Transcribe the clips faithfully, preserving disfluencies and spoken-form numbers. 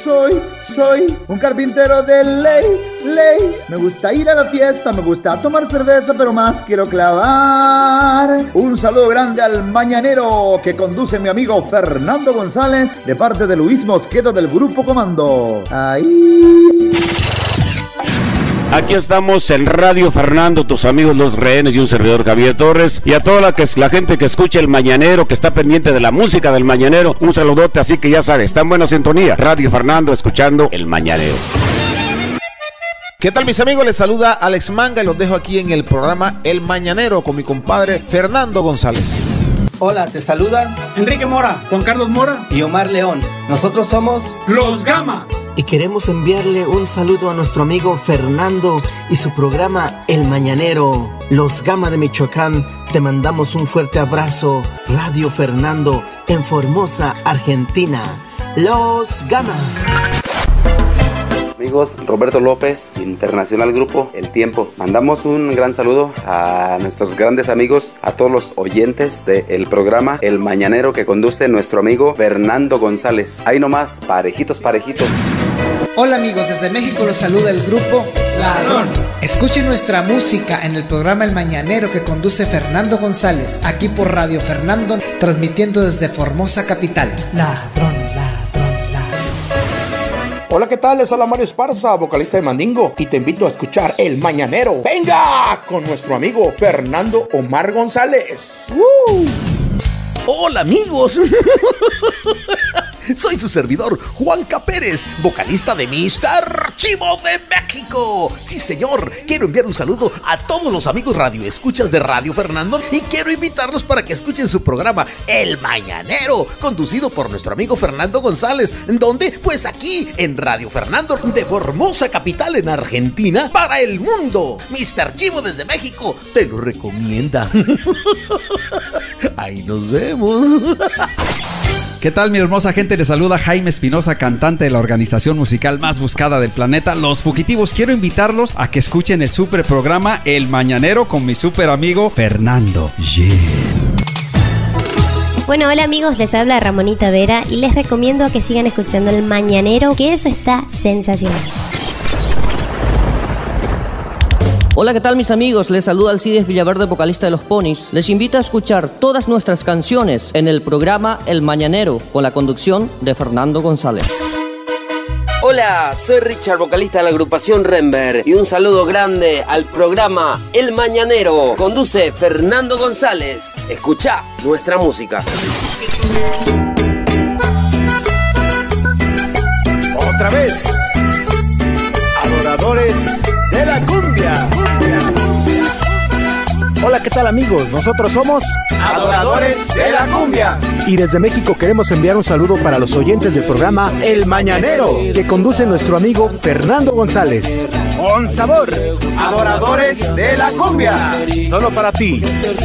soy, soy un carpintero de ley, ley. Me gusta ir a la fiesta, me gusta tomar cerveza, pero más quiero clavar. Un saludo grande al mañanero que conduce mi amigo Fernando González, de parte de Luis Mosqueda del Grupo Comando. Ahí. Aquí estamos en Radio Fernando, tus amigos los rehenes y un servidor Javier Torres. Y a toda la, que, la gente que escucha el mañanero, que está pendiente de la música del mañanero, un saludote, así que ya sabes, está en buena sintonía. Radio Fernando, escuchando el mañanero. ¿Qué tal, mis amigos? Les saluda Alex Manga y los dejo aquí en el programa El Mañanero con mi compadre Fernando González. Hola, te saludan Enrique Mora, Juan Carlos Mora y Omar León. Nosotros somos Los Gama. Y queremos enviarle un saludo a nuestro amigo Fernando y su programa El Mañanero. Los Gama de Michoacán, te mandamos un fuerte abrazo. Radio Fernando en Formosa, Argentina. Los Gama. Amigos, Roberto López, Internacional Grupo El Tiempo. Mandamos un gran saludo a nuestros grandes amigos, a todos los oyentes del programa El Mañanero que conduce nuestro amigo Fernando González. Ahí nomás, parejitos, parejitos. Hola amigos, desde México los saluda el grupo Ladrón. Escuchen nuestra música en el programa El Mañanero que conduce Fernando González, aquí por Radio Fernando, transmitiendo desde Formosa Capital. Ladrón, ladrón, ladrón. Hola, ¿qué tal? Les habla Mario Esparza, vocalista de Mandingo, y te invito a escuchar El Mañanero. ¡Venga! Con nuestro amigo Fernando Omar González. ¡Uh! Hola amigos. Soy su servidor, Juanca Pérez, vocalista de mister Chivo de México. Sí, señor, quiero enviar un saludo a todos los amigos radioescuchas de Radio Fernando y quiero invitarlos para que escuchen su programa El Mañanero, conducido por nuestro amigo Fernando González. ¿Dónde? Pues aquí, en Radio Fernando de Formosa Capital, en Argentina, para el mundo. mister Chivo desde México te lo recomienda. Ahí nos vemos. ¿Qué tal, mi hermosa gente? Les saluda Jaime Espinosa, cantante de la organización musical más buscada del planeta, Los Fugitivos. Quiero invitarlos a que escuchen el super programa El Mañanero con mi super amigo Fernando. Yeah. Bueno, hola amigos, les habla Ramonita Vera y les recomiendo a que sigan escuchando El Mañanero, que eso está sensacional. Hola, ¿qué tal mis amigos? Les saluda Alcides Villaverde, vocalista de Los Ponis. Les invito a escuchar todas nuestras canciones en el programa El Mañanero, con la conducción de Fernando González. Hola, soy Richard, vocalista de la agrupación Rember, y un saludo grande al programa El Mañanero. Conduce Fernando González. Escucha nuestra música. Otra vez, adoradores de la cumbia. Hola, ¿qué tal amigos? Nosotros somos Adoradores de la Cumbia. Y desde México queremos enviar un saludo para los oyentes del programa El Mañanero, que conduce nuestro amigo Fernando González. Con sabor, Adoradores de la Cumbia. Solo para ti.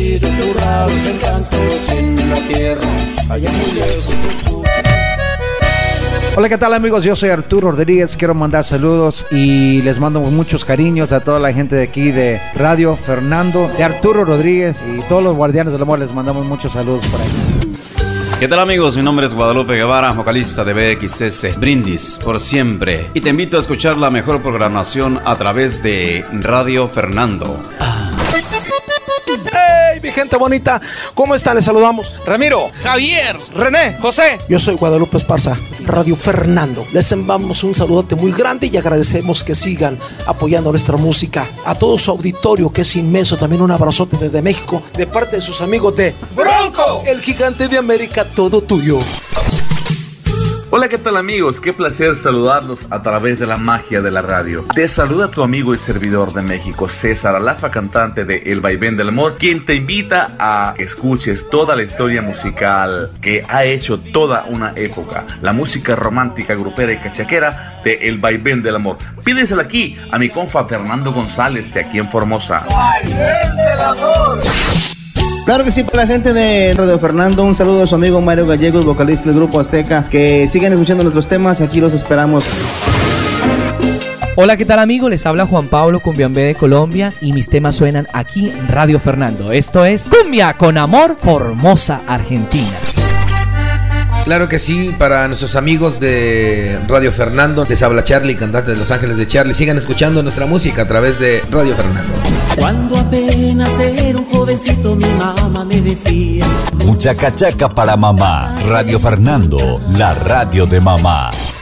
Hola, ¿qué tal amigos? Yo soy Arturo Rodríguez, quiero mandar saludos y les mando muchos cariños a toda la gente de aquí de Radio Fernando, de Arturo Rodríguez y todos los guardianes del amor, les mandamos muchos saludos por ahí. ¿Qué tal amigos? Mi nombre es Guadalupe Guevara, vocalista de B X S, Brindis por siempre, y te invito a escuchar la mejor programación a través de Radio Fernando. Ah. ¡Hey, mi gente bonita! ¿Cómo están? Les saludamos Ramiro, Javier, René, José. Yo soy Guadalupe Esparza, Radio Fernando. Les enviamos un saludote muy grande y agradecemos que sigan apoyando nuestra música. A todo su auditorio, que es inmenso, también un abrazote desde México, de parte de sus amigos de Bronco, el gigante de América, todo tuyo. Hola, ¿qué tal amigos? Qué placer saludarlos a través de la magia de la radio. Te saluda tu amigo y servidor de México, César Alafa, cantante de El Vaivén del Amor, quien te invita a que escuches toda la historia musical que ha hecho toda una época, la música romántica, grupera y cachaquera de El Vaivén del Amor. Pídesela aquí a mi compa Fernando González, de aquí en Formosa. ¡Vaivén del Amor! Claro que sí, para la gente de Radio Fernando, un saludo a su amigo Mario Gallegos, vocalista del Grupo Azteca. Que sigan escuchando nuestros temas, aquí los esperamos. Hola, ¿qué tal amigos? Les habla Juan Pablo Cumbiambé de Colombia y mis temas suenan aquí en Radio Fernando. Esto es Cumbia con Amor, Formosa, Argentina. Claro que sí, para nuestros amigos de Radio Fernando, les habla Charlie, cantante de Los Ángeles de Charlie. Sigan escuchando nuestra música a través de Radio Fernando. Cuando apenas era un jovencito, mi mamá me decía: mucha cachaca para mamá. Radio Fernando, la radio de mamá.